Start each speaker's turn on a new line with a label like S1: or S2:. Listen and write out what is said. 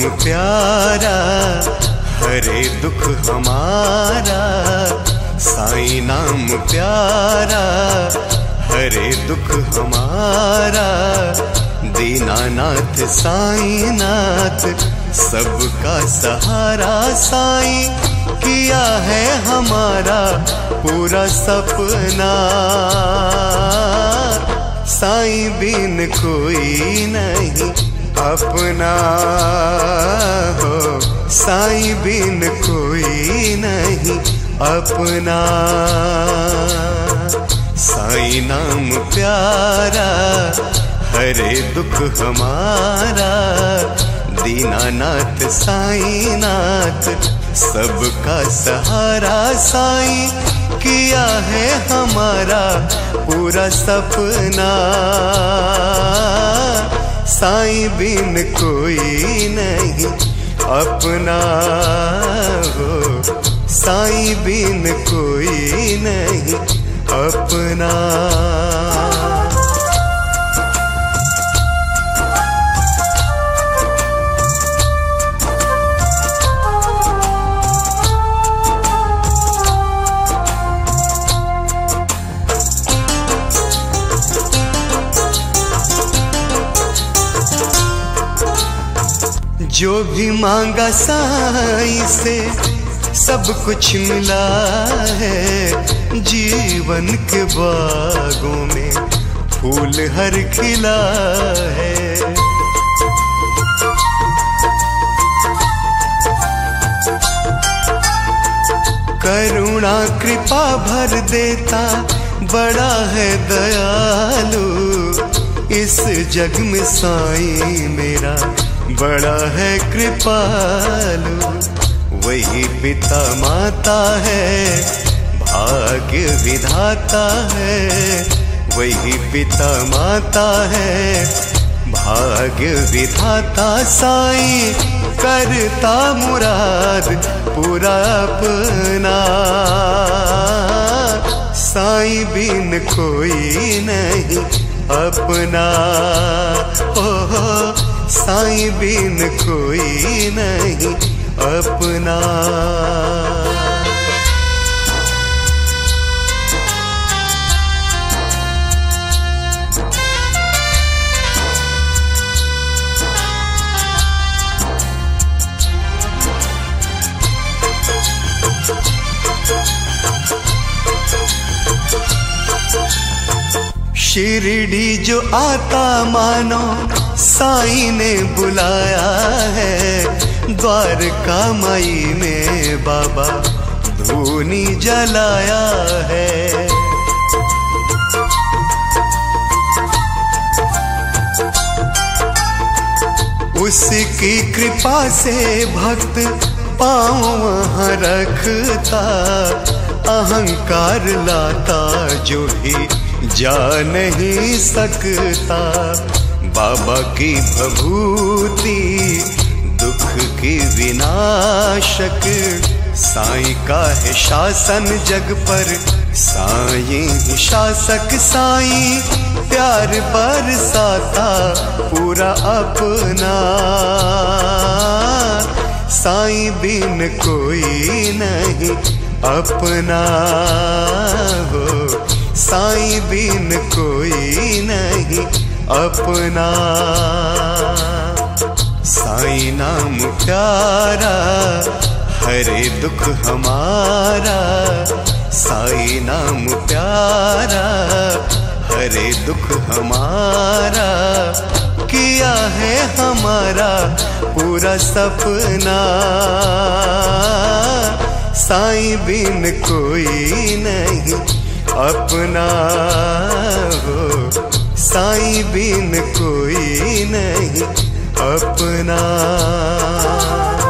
S1: प्यारा हरे दुख हमारा, साईं नाम प्यारा हरे दुख हमारा। दीनानाथ साईं नाथ सबका सहारा, साईं किया है हमारा पूरा सपना। साईं बिन कोई नहीं अपना हो, साईं बिन कोई नहीं अपना। साईं नाम प्यारा हरे दुख हमारा। दीनानाथ साईं नाथ सबका सहारा, साईं किया है हमारा पूरा सपना। साईं बिन कोई नहीं अपना हो, साईं बिन कोई नहीं अपना। जो भी मांगा साईं से सब कुछ मिला है। जीवन के बागों में फूल हर खिला है। करुणा कृपा भर देता बड़ा है दयालु। इस जग में साईं मेरा बड़ा है कृपालु। वही पिता माता है भाग्य विधाता है। वही पिता माता है भाग्य विधाता। साईं करता मुराद पूरा अपना। साईं बिन कोई नहीं अपना। ओ साईं बिन कोई नहीं अपना। शिरडी जो आता मानो साईं ने बुलाया है। द्वारका माई में बाबा धूनी जलाया है। उसकी कृपा से भक्त पाँव वहाँ रखता। अहंकार लाता जो भी जा नहीं सकता। बाबा की भभूति दुख की विनाशक। साईं का है शासन जग पर साईं ही शासक। साईं प्यार बरसाता पूरा अपना। साईं बिन कोई नहीं अपना हो। साईं बिन कोई नहीं अपना। साईं नाम प्यारा हरे दुख हमारा। साईं नाम प्यारा हरे दुख हमारा। किया है हमारा पूरा सपना। साईं बिन कोई नहीं अपना हो। साईं बिन कोई नहीं अपना।